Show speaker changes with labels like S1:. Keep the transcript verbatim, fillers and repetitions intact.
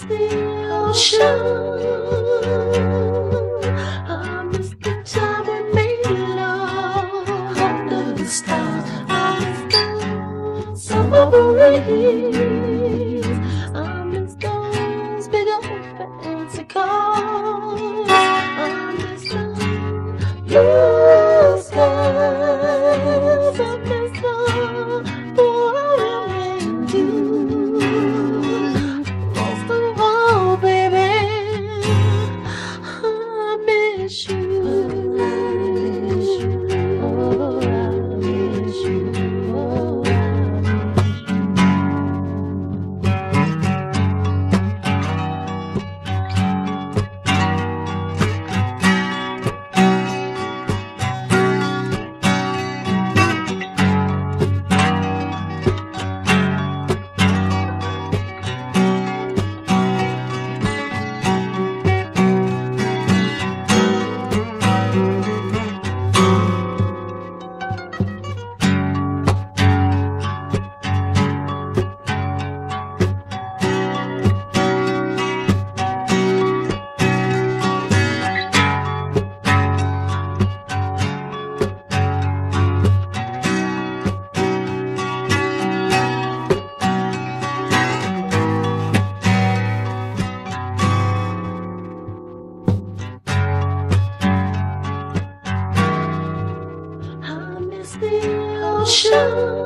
S1: the ocean. I miss the time we made love under the stars. I miss the summer breeze. I miss those big old fancy cars. I miss the blue skies. I miss the boy and you. Most of all, baby, I miss you. I miss you. Oh, I miss you. Oh, the ocean.